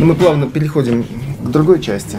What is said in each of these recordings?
мы плавно переходим к другой части.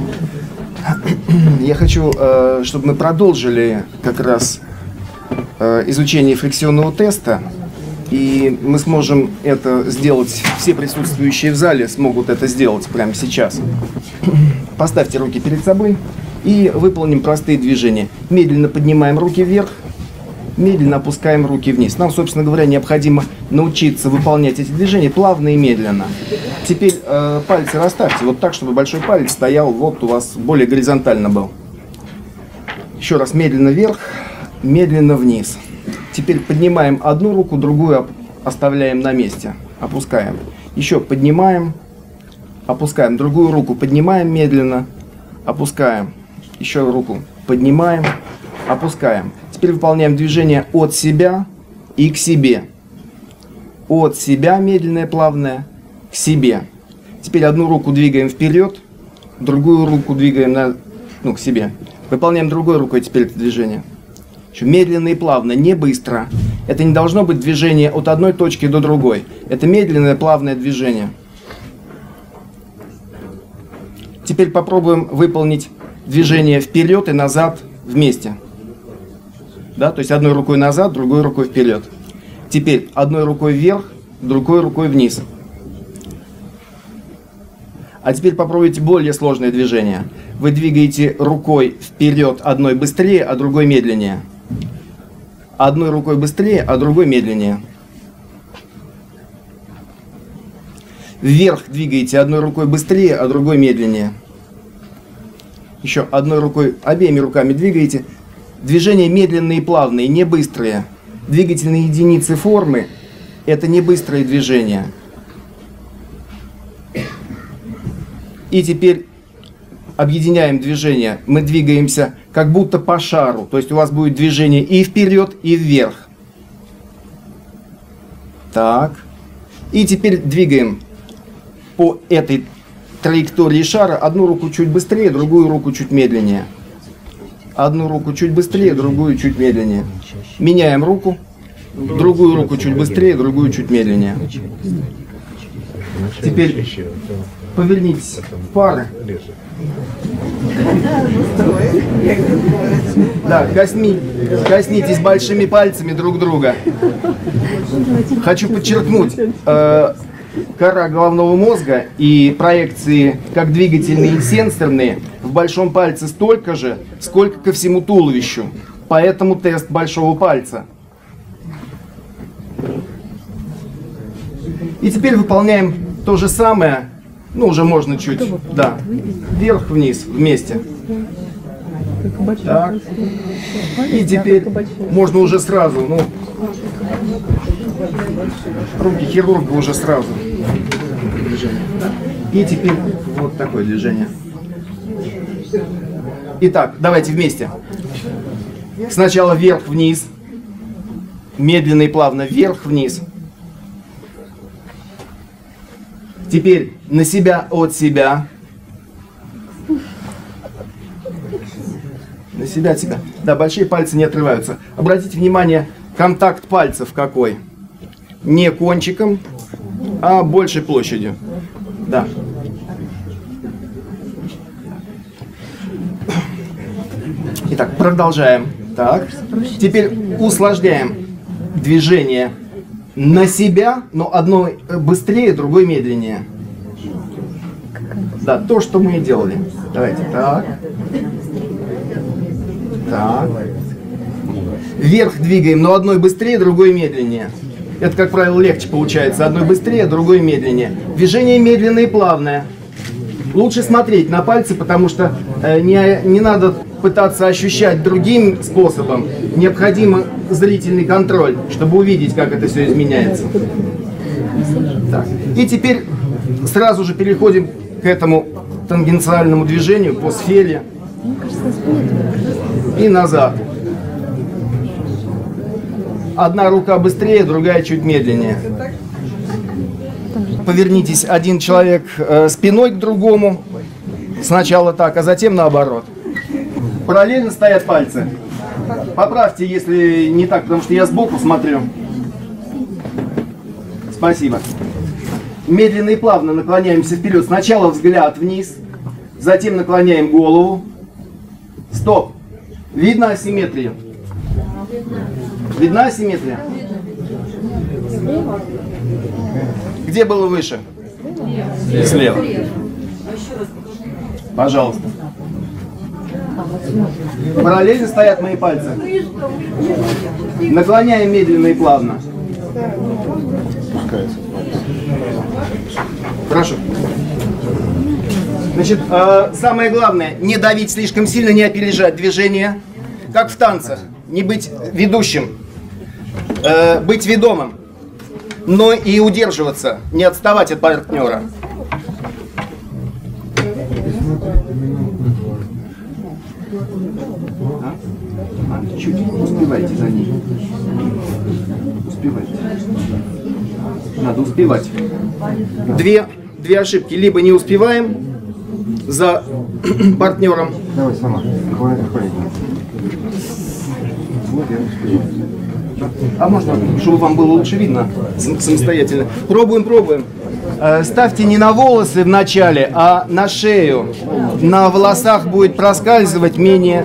Я хочу, чтобы мы продолжили как раз изучение фрикционного теста, и мы сможем это сделать, все присутствующие в зале смогут это сделать прямо сейчас. Поставьте руки перед собой и выполним простые движения. Медленно поднимаем руки вверх, медленно опускаем руки вниз. Нам, собственно говоря, необходимо научиться выполнять эти движения плавно и медленно. Теперь пальцы расставьте вот так, чтобы большой палец стоял вот у вас более горизонтально был. Еще раз медленно вверх, медленно вниз. Теперь поднимаем одну руку, другую оставляем на месте. Опускаем. Еще поднимаем, опускаем. Другую руку поднимаем медленно, опускаем. Еще руку поднимаем, опускаем. Теперь выполняем движение от себя и к себе. От себя медленное, плавное, к себе. Теперь одну руку двигаем вперед, другую руку двигаем к себе. Выполняем другой рукой теперь это движение. Еще медленно и плавно, не быстро. Это не должно быть движение от одной точки до другой. Это медленное, плавное движение. Теперь попробуем выполнить движение вперед и назад вместе. Да, то есть одной рукой назад, другой рукой вперед. Теперь одной рукой вверх, другой рукой вниз. А теперь попробуйте более сложное движение. Вы двигаете рукой вперед одной быстрее, а другой медленнее. Одной рукой быстрее, а другой медленнее. Вверх двигаете одной рукой быстрее, а другой медленнее. Еще одной рукой, обеими руками двигаете. Движения медленные и плавные, не быстрые. Двигательные единицы формы – это не быстрые движения. И теперь объединяем движения. Мы двигаемся как будто по шару. То есть у вас будет движение и вперед, и вверх. Так. И теперь двигаем по этой траектории шара. Одну руку чуть быстрее, другую руку чуть медленнее. Одну руку чуть быстрее, другую чуть медленнее. Меняем руку. Другую руку чуть быстрее, другую чуть медленнее. Теперь повернитесь в пары. Да, коснитесь большими пальцами друг друга. Хочу подчеркнуть, кора головного мозга и проекции, как двигательные и сенсорные, в большом пальце столько же, сколько ко всему туловищу. Поэтому тест большого пальца. И теперь выполняем то же самое, ну уже можно чуть, да, вверх-вниз вместе. Так. И теперь можно уже сразу, ну, руки хирурга уже сразу. И теперь вот такое движение. Итак, давайте вместе. Сначала вверх-вниз, медленно и плавно вверх-вниз. Теперь на себя, от себя. На себя, от себя. Да, большие пальцы не отрываются. Обратите внимание, контакт пальцев какой. Не кончиком, а большей площадью. Да. Итак, продолжаем. Так. Теперь усложняем движение на себя, но одной быстрее, другой медленнее. Да, то, что мы и делали. Давайте. Так. Так. Вверх двигаем, но одной быстрее, другой медленнее. Это, как правило, легче получается. Одной быстрее, другой медленнее. Движение медленное и плавное. Лучше смотреть на пальцы, потому что не надо пытаться ощущать другим способом. Необходим зрительный контроль, чтобы увидеть, как это все изменяется. Так. И теперь сразу же переходим к этому тангенциальному движению по сфере. И назад. Одна рука быстрее, другая чуть медленнее. Повернитесь один человек спиной к другому. Сначала так, а затем наоборот. Параллельно стоят пальцы. Поправьте, если не так, потому что я сбоку смотрю. Спасибо. Медленно и плавно наклоняемся вперед. Сначала взгляд вниз, затем наклоняем голову. Стоп. Видно асимметрию? Видна асимметрия? Где было выше? Слева. Пожалуйста. Параллельно стоят мои пальцы. Наклоняем медленно и плавно. Хорошо. Значит, самое главное, не давить слишком сильно, не опережать движение, как в танцах, не быть ведущим, быть ведомым, но и удерживаться, не отставать от партнера. Чуть успевайте за ней. Успевайте. Надо успевать. Две ошибки. Либо не успеваем за партнером. Давай сама. А можно, чтобы вам было лучше видно самостоятельно. Пробуем. Ставьте не на волосы в начале, а на шею. На волосах будет проскальзывать менее...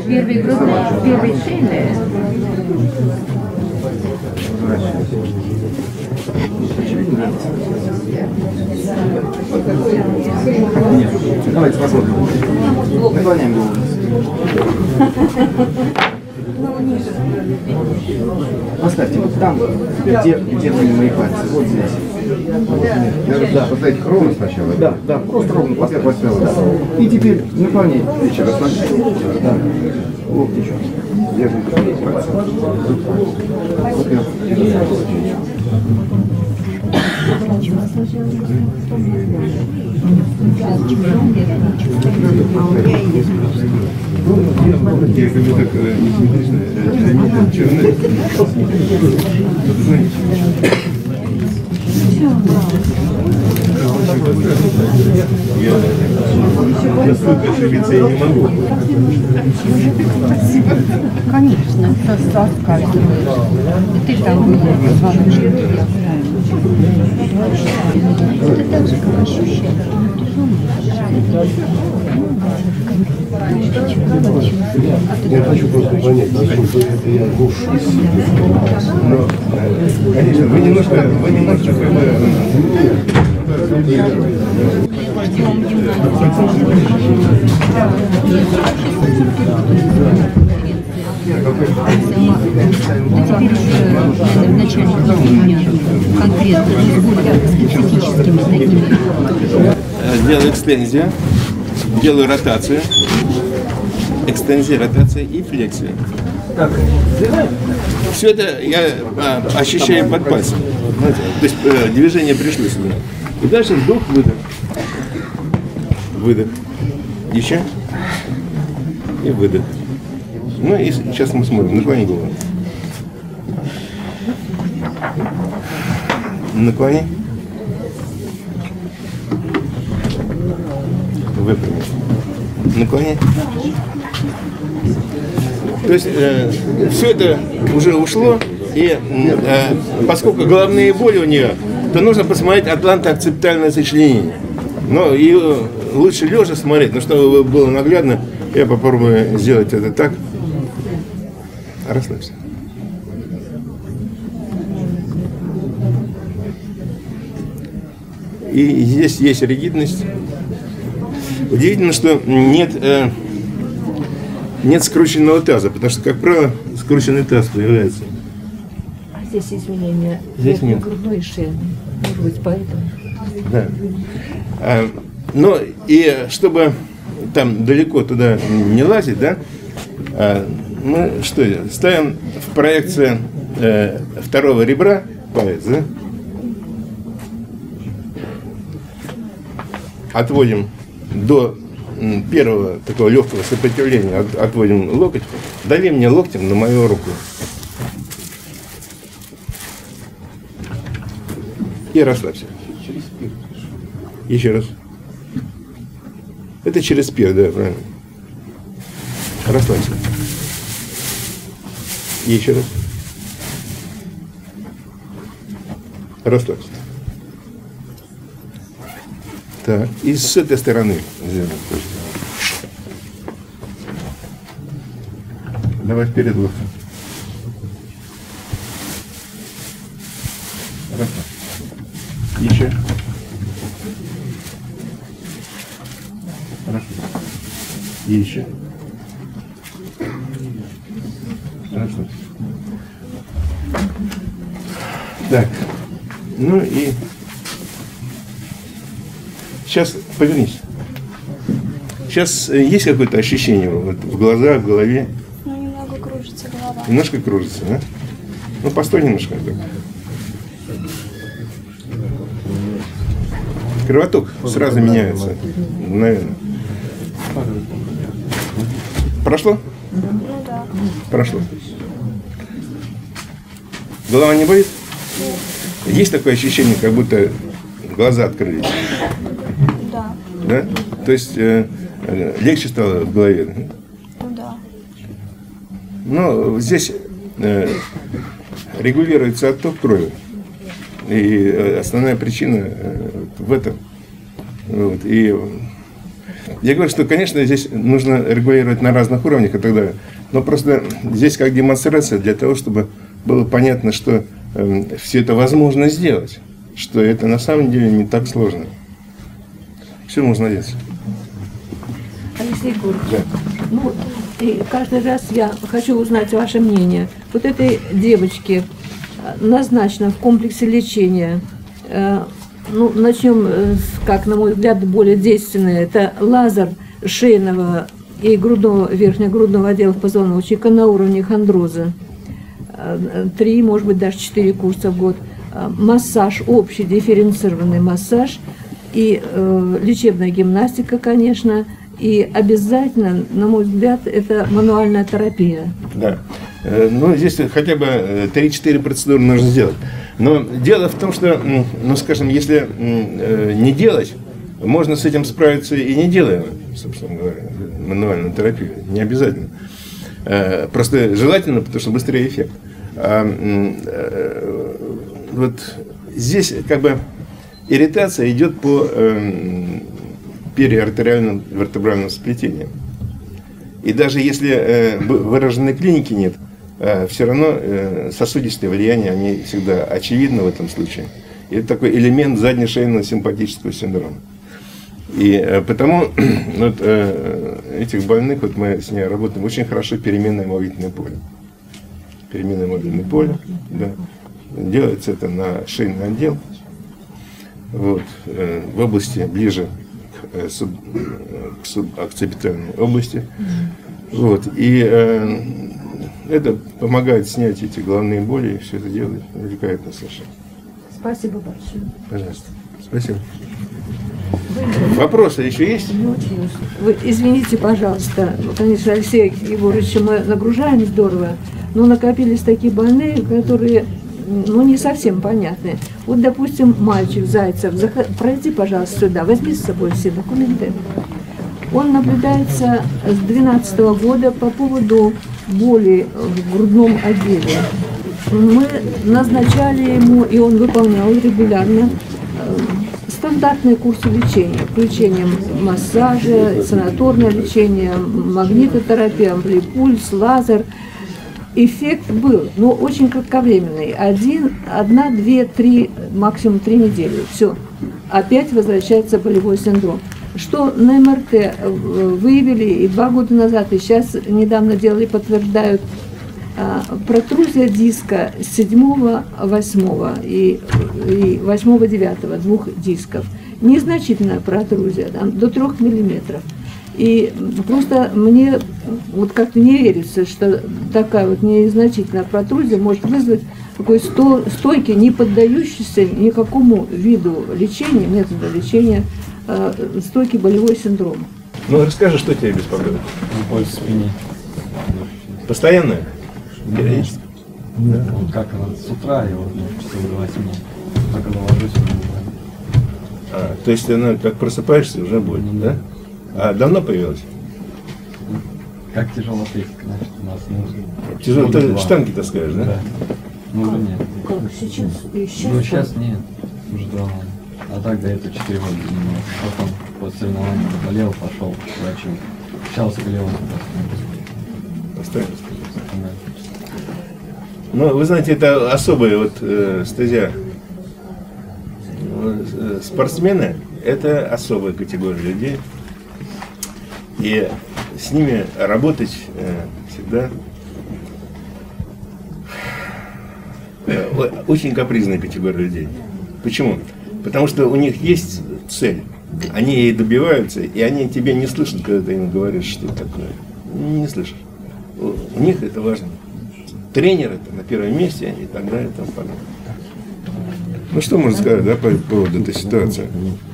Давайте посмотрим. Наклоняем голову. Поставьте вот там, где были мои пальцы. Вот здесь. Да, поставить ровно сначала. Да, просто ровно поставьте. Да. И теперь наклоняйте. Еще раз Да. Локти еще. Держите пальцы. Вот я. Я столько ошибиться я не могу. Конечно, просто отказываешь. И ты там звонишь. Это так же, как ощущение. Я хочу просто понять, насколько это я муж. Но, конечно, вы немножко как бы... Теперь уже начальник меня конкретно с более специфическими такими. Делаю экстензию, делаю ротацию. Экстензия, ротация и флексия. Все это я ощущаю под пальцем. То есть движение пришло сюда. И дальше вдох, выдох. Выдох. Еще. И выдох. Ну и сейчас мы смотрим. Наклони голову. Наклони. Выпрями. Наклони. То есть все это уже ушло, и поскольку головные боли у нее, то нужно посмотреть атлантоакцептальное сочленение. Но ее лучше лежа смотреть, но чтобы было наглядно, я попробую сделать это так. Расслабься. И здесь есть ригидность. Удивительно, что нет скрученного таза, потому что, как правило, скрученный таз появляется. А здесь, извини, Здесь нет. грудной и шейный. Может быть, поэтому. Да. Но и чтобы там далеко туда не лазить, да, мы что, ставим в проекции второго ребра палец, да? Отводим до первого такого легкого сопротивления, отводим локоть, дави мне локтем на мою руку. И расслабься. Еще раз. Это через пир, да, правильно. Расслабься. И еще раз. Расслабься. Так, и с этой стороны сделаем. Давай вперед локтем. Хорошо. Еще. Хорошо. Еще. Хорошо. Так. Ну и сейчас повернись. Сейчас есть какое-то ощущение вот, в глазах, в голове? Ну, немного кружится голова. Немножко кружится, да? Ну, постой немножко. Так. Кровоток сразу меняется. Мгновенно. Прошло? Ну да. Прошло. Голова не болит? Есть такое ощущение, как будто глаза открылись? Да. Да? То есть легче стало в голове? Ну да. Но здесь регулируется отток крови. И основная причина в этом. Вот. И я говорю, что, конечно, здесь нужно регулировать на разных уровнях и так далее. Но просто здесь как демонстрация для того, чтобы было понятно, что все это возможно сделать. Что это на самом деле не так сложно. Все можно делать. Алексей Егорович, Да. ну, и каждый раз я хочу узнать ваше мнение. Вот этой девочке назначено в комплексе лечения, ну, начнем с, как на мой взгляд, более действенное, это лазер шейного и грудного, верхнегрудного отдела позвоночника на уровне хондроза. 3, может быть, даже 4 курса в год. Массаж, общий дифференцированный массаж и лечебная гимнастика, конечно. И обязательно, на мой взгляд, это мануальная терапия. Да. Ну, здесь хотя бы 3-4 процедуры нужно сделать. Но дело в том, что, ну, скажем, если не делать, можно с этим справиться и не делая, собственно говоря, мануальную терапию. Не обязательно. Просто желательно, потому что быстрее эффект. Вот здесь как бы ирритация идет по периартериальным вертебральным сплетениям. И даже если выраженной клиники нет, все равно сосудистые влияния, они всегда очевидны в этом случае. И это такой элемент заднешейного симпатического синдрома. И потому вот, этих больных, вот мы с ней работаем, очень хорошо переменное молитвенное поле. Переменное молитвенное поле, да. Делается это на шейный отдел, вот, в области ближе к субокципитальной области. Вот, и это помогает снять эти головные боли, и все это делает великолепно совершенно. Спасибо большое. Пожалуйста. Спасибо. Вопросы еще есть? Вы извините, пожалуйста, конечно, Алексей Егорович, мы нагружаем здорово, но накопились такие больные, которые, ну, не совсем понятны. Вот, допустим, мальчик Зайцев, пройди, пожалуйста, сюда, возьми с собой все документы. Он наблюдается с 2012 года по поводу боли в грудном отделе. Мы назначали ему, и он выполнял регулярно, стандартные курсы лечения, включением массажа, санаторное лечение, магнитотерапия, амплипульс, лазер. Эффект был, но очень кратковременный. 1, 2, 3, максимум 3 недели. Все. Опять возвращается болевой синдром. Что на МРТ выявили и 2 года назад, и сейчас недавно делали, подтверждают, протрузия диска 7-8 и 8-9, 2 дисков. Незначительная протрузия, там, до 3 миллиметров. И просто мне вот как-то не верится, что такая вот незначительная протрузия может вызвать такой стойкий, не поддающийся никакому виду лечения, метода лечения, стойкий болевой синдром. Ну, расскажи, что тебя беспокоит? Боль в спине. Постоянная? Периодически? Да. Как она с утра, и вот часов до 8. Так она ложусь, уже не знаю. То есть она как просыпаешься, уже боль, да? А давно появилась? Как тяжело атлетика, значит, у нас нужно. Тяжело, года ты 2. штанги таскаешь, да? Да. Ну, уже нет. Как сейчас? Ну, сейчас нет. Уже давно. А так до этого 4 года занимался. Потом после соревнований заболел, пошел к врачу. Сейчас заболел. Оставим. Ну, вы знаете, это особая вот стезя. Спортсмены – это особая категория людей. И с ними работать всегда очень капризная категория людей. Почему? Потому что у них есть цель, они ей добиваются, и они тебя не слышат, когда ты им говоришь, что такое. Не слышат. У них это важно. Тренер это на первом месте и так далее. И тому подобное. Ну что можно сказать, да, по поводу этой ситуации?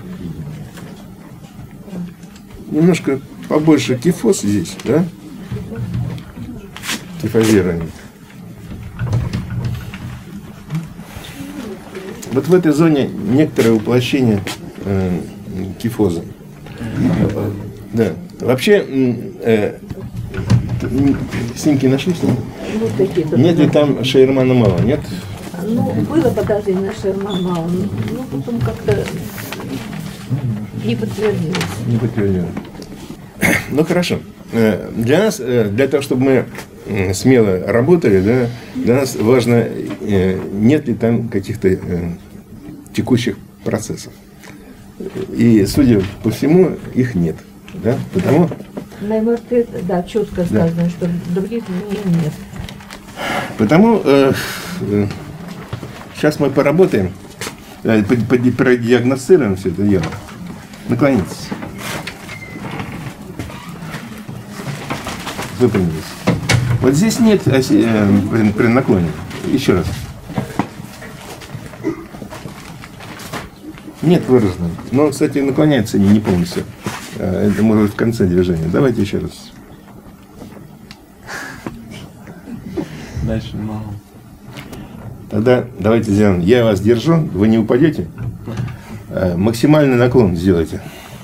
Немножко побольше кифоз здесь, да? Кифозирование. Вот в этой зоне некоторое уплощение кифоза. Да. Вообще, снимки нашли? Вот такие. Нет ли там Шейермана мало? Нет? Ну, было подозрение на Шейерман мало, но потом как-то не подтвердилось. Не подтвердилось. Ну хорошо. Для нас, для того, чтобы мы смело работали, да, для нас важно, нет ли там каких-то текущих процессов. И, судя по всему, их нет. Да? Потому... На МРТ, да, четко сказано, что других нет. Потому сейчас мы поработаем, продиагностируем все это дело. Наклонитесь. Выпрямились. Вот здесь нет при наклоне. Еще раз. Нет выражено. Но, кстати, наклоняется не полностью. Это может быть в конце движения. Давайте еще раз. Дальше мало. Тогда давайте сделаем. Я вас держу, вы не упадете. Максимальный наклон сделайте.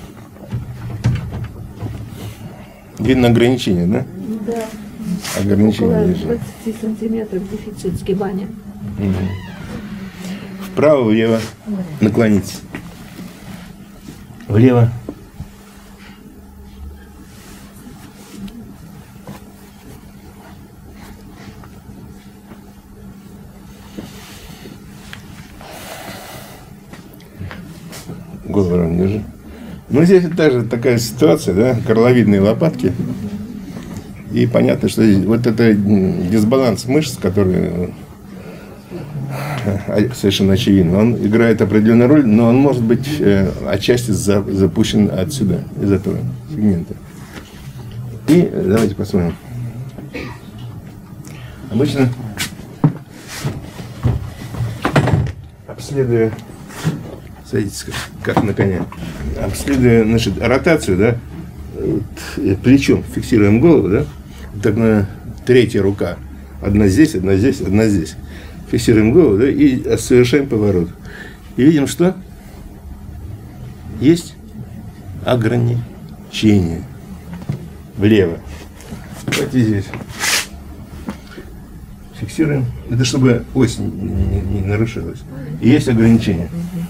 Видно ограничение, да? Да. Ограничение Около движения. 20 сантиметров дефицит сгибания. Вправо-влево наклонитесь. Влево. Голову ровно держи. Ну, здесь также такая ситуация, да, горловидные лопатки. И понятно, что вот это дисбаланс мышц, который совершенно очевидно, он играет определенную роль, но он может быть отчасти запущен отсюда, из этого сегмента. И давайте посмотрим. Обычно, обследуя, садитесь как на коня, обследуя, значит, ротацию, да, плечом фиксируем голову, да, так на третья рука, одна здесь, одна здесь, одна здесь. Фиксируем голову, да, и совершаем поворот. И видим, что есть ограничение влево. Давайте здесь. Фиксируем. Это чтобы ось не нарушилась. И есть ограничение.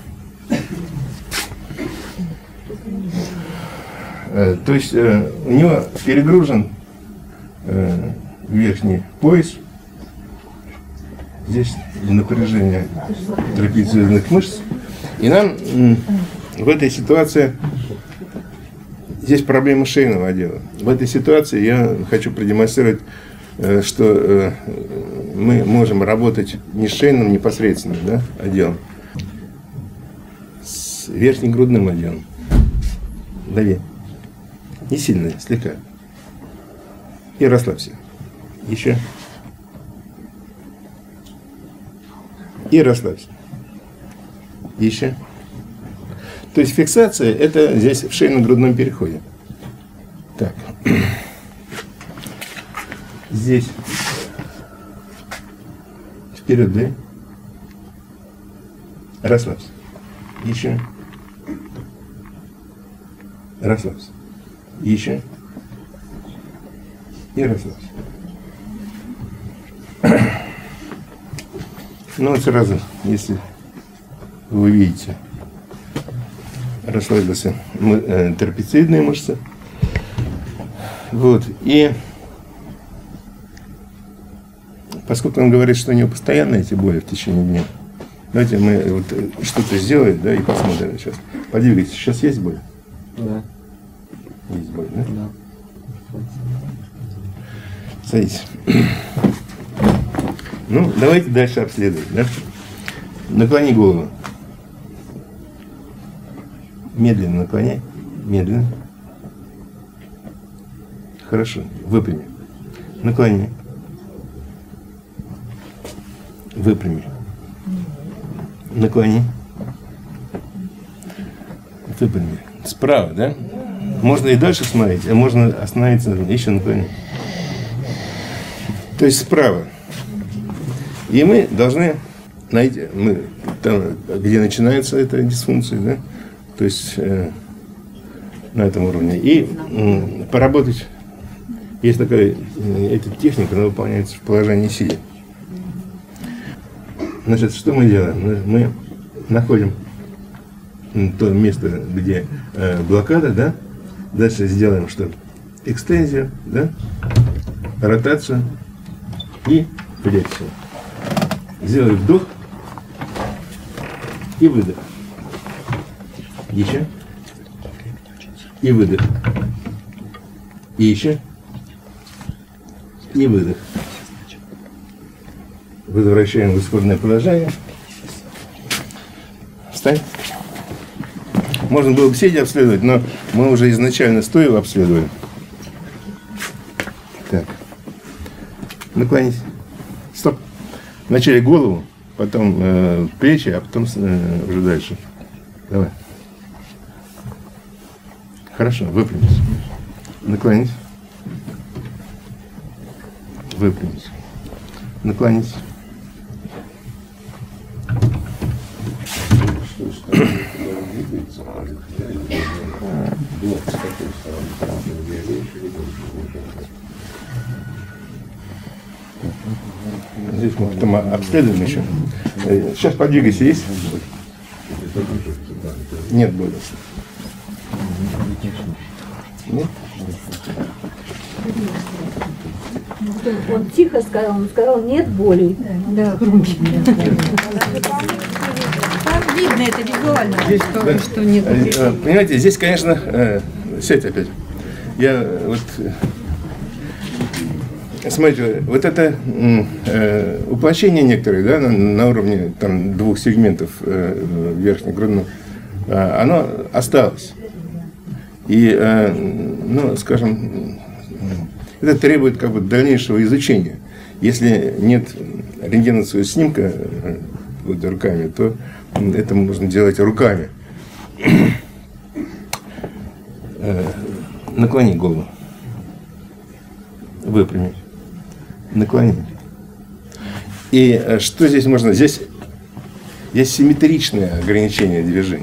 То есть у него перегружен верхний пояс. Здесь напряжение трапециевидных мышц. И нам в этой ситуации, здесь проблема шейного отдела. В этой ситуации я хочу продемонстрировать, что мы можем работать не с шейным непосредственно, да, отделом, с верхнегрудным отделом. Дави. Не сильно, слегка. И расслабься. Еще. И расслабься. Еще. То есть фиксация это здесь в шейно-грудном переходе. Так. Здесь. Вперед, да? Расслабься. Еще. Расслабься. Еще. И расслабься. Ну вот сразу, если вы видите расслабился трапециидные мышцы. Вот. И поскольку он говорит, что у него постоянные эти боли в течение дня, давайте мы вот что-то сделаем, да, и посмотрим сейчас. Подвигайтесь. Сейчас есть боль? Да. Есть боль, да? Да. Садитесь. Ну, давайте дальше обследовать, да? Наклони голову. Медленно наклоняй. Медленно. Хорошо. Выпрями. Наклони. Выпрями. Наклони. Выпрями. Справа, да? Можно и дальше смотреть, а можно остановиться, еще наклони. То есть справа. И мы должны найти, мы, там, где начинается эта дисфункция, да? То есть на этом уровне. И поработать. Есть такая эта техника, она выполняется в положении сидя. Значит, что мы делаем? Мы находим то место, где блокада, да? Дальше сделаем что? Экстензию, да? Ротацию и флексию. Сделай вдох и выдох. Еще. И выдох. И еще. И выдох. Возвращаем в исходное положение. Встань. Можно было бы сидя обследовать, но мы уже изначально стоя обследовали. Так. Наклонись. Стоп. Вначале голову, потом плечи, а потом уже дальше. Давай. Хорошо, выпрямись. Наклонись. Выпрямись. Наклонись. Здесь мы потом обследуем еще. Сейчас подвигайся, есть? Нет боли. Нет? Он тихо сказал, он сказал, нет боли. Да, громкий. Там видно это визуально, Здесь, да. что нет. Понимаете, здесь, конечно, сядь опять. Я вот, смотрите, вот это уплощение некоторые, да, на уровне там 2 сегментов верхней грудной, оно осталось. И, ну, скажем, это требует как бы дальнейшего изучения. Если нет рентгеновского снимка вот, руками, то это можно делать руками. Наклони голову. Выпрями. Наклони. И что здесь можно? Здесь есть симметричное ограничение движения.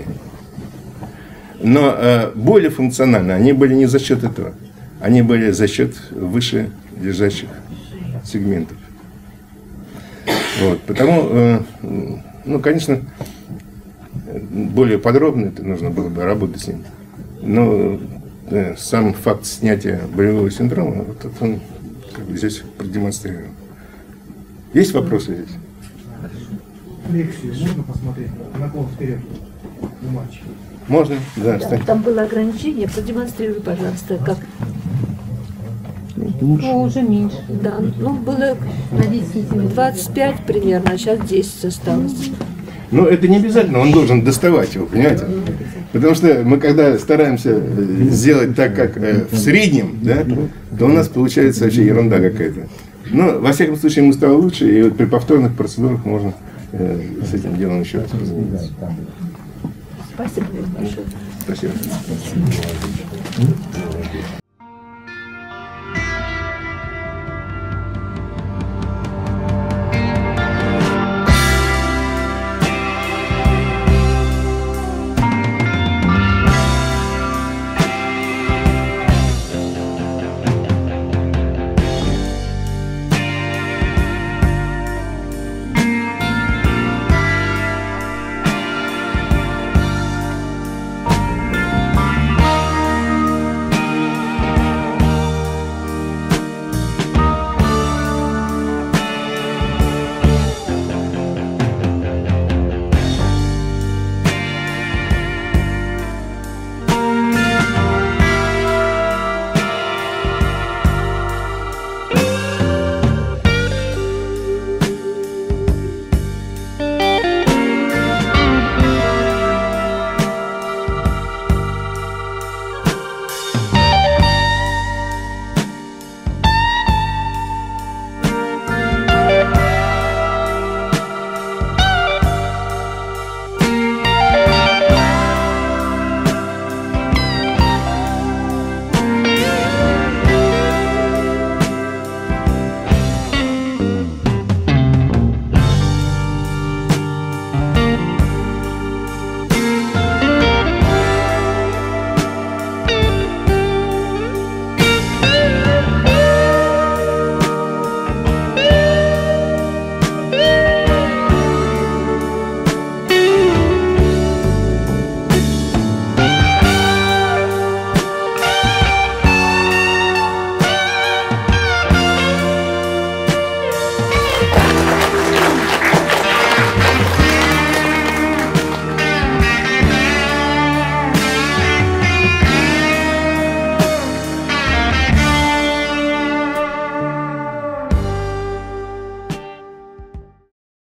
Но более функционально они были не за счет этого. Они были за счет выше лежащих сегментов. Вот. Потому, ну, конечно, более подробно это нужно было бы работать с ним. Но сам факт снятия болевого синдрома, вот это он как бы здесь продемонстрировал. Есть вопросы здесь? Лекцию можно посмотреть? Наклон вперед у мальчика. Можно? Да, Да, там было ограничение, продемонстрируй, пожалуйста, как. Ну, уже меньше. Да, ну было На 10 25 примерно, а сейчас 10 осталось. Но это не обязательно, он должен доставать его, понимаете? Потому что мы когда стараемся сделать так, как в среднем, да, то у нас получается вообще ерунда какая-то. Но, во всяком случае, ему стало лучше, и вот при повторных процедурах можно с этим делом еще раз познакомиться. Спасибо большое. Спасибо.